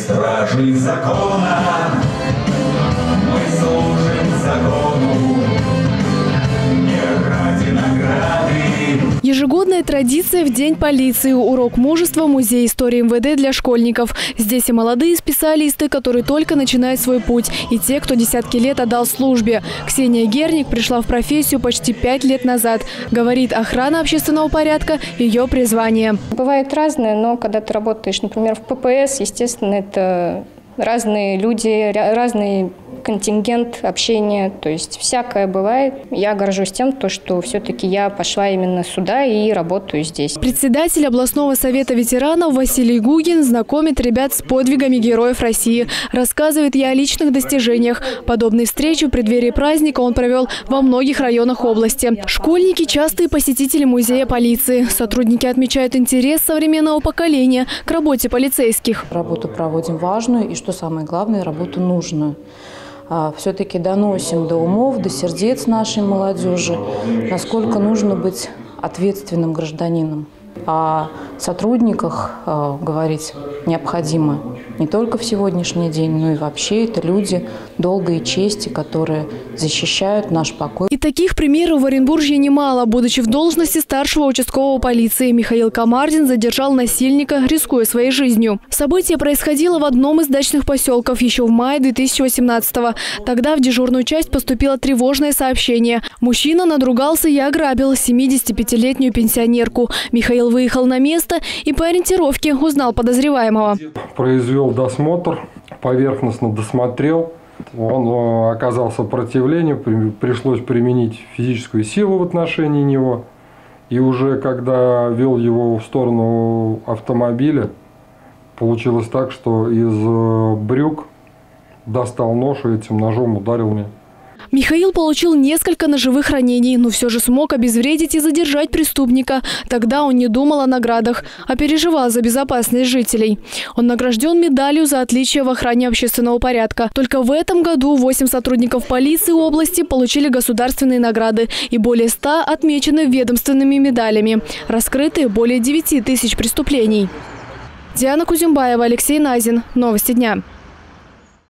стражи закона, мы служим закону, не ради награды. Ежегодная традиция в День полиции. Урок мужества, музей истории МВД для школьников. Здесь и молодые специалисты, которые только начинают свой путь, и те, кто десятки лет отдал службе. Ксения Герник пришла в профессию почти 5 лет назад. Говорит, охрана общественного порядка – ее призвание. Бывает разное, но когда ты работаешь, например, в ППС, естественно, это разные люди, разный контингент общения, то есть всякое бывает. Я горжусь тем, что все-таки я пошла именно сюда и работаю здесь. Председатель областного совета ветеранов Василий Гугин знакомит ребят с подвигами героев России. Рассказывает и о личных достижениях. Подобные встречи в преддверии праздника он провел во многих районах области. Школьники – частые посетители музея полиции. Сотрудники отмечают интерес современного поколения к работе полицейских. Работу проводим важную и, что самое главное, работу нужную. Все-таки доносим до умов, до сердец нашей молодежи, насколько нужно быть ответственным гражданином. О сотрудниках говорить необходимо не только в сегодняшний день, но и вообще это люди долгой чести, которые защищают наш покой. И таких примеров в Оренбурге немало. Будучи в должности старшего участкового полиции, Михаил Комардин задержал насильника, рискуя своей жизнью. Событие происходило в одном из дачных поселков еще в мае 2018-го. Тогда в дежурную часть поступило тревожное сообщение. Мужчина надругался и ограбил 75-летнюю пенсионерку. Михаил выехал на место и по ориентировке узнал подозреваемого. Произвел досмотр, поверхностно досмотрел. Он оказал сопротивление, пришлось применить физическую силу в отношении него. И уже когда вел его в сторону автомобиля, получилось так, что из брюк достал нож и этим ножом ударил меня. Михаил получил несколько ножевых ранений, но все же смог обезвредить и задержать преступника. Тогда он не думал о наградах, а переживал за безопасность жителей. Он награжден медалью за отличие в охране общественного порядка. Только в этом году 8 сотрудников полиции области получили государственные награды и более 100 отмечены ведомственными медалями. Раскрыты более 9 тысяч преступлений. Диана Кузюмбаева, Алексей Назин. Новости дня.